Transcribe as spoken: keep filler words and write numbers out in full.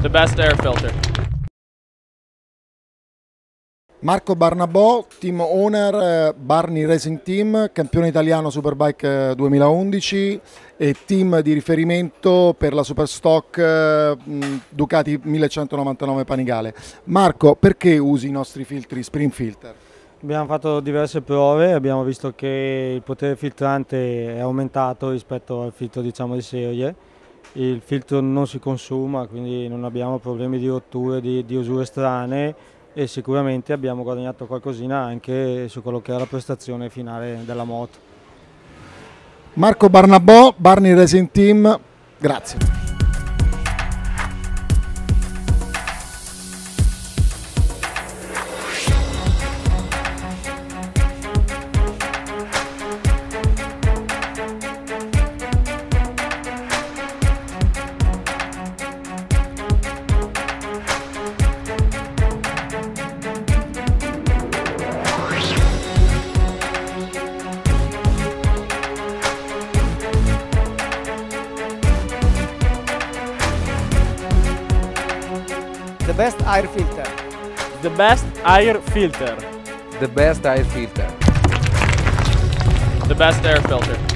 The best air filter. Marco Barnabò, team owner Barni Racing Team, campione italiano Superbike duemilaundici e team di riferimento per la Superstock Ducati millecentonovantanove Panigale. Marco, perché usi i nostri filtri Sprint Filter? Abbiamo fatto diverse prove, abbiamo visto che il potere filtrante è aumentato rispetto al filtro, diciamo, di serie. Il filtro non si consuma, quindi non abbiamo problemi di rotture, di, di usure strane, e sicuramente abbiamo guadagnato qualcosina anche su quello che è la prestazione finale della moto. Marco Barnabò, Barni Racing Team, grazie. The best air filter. The best air filter. The best air filter. The best air filter.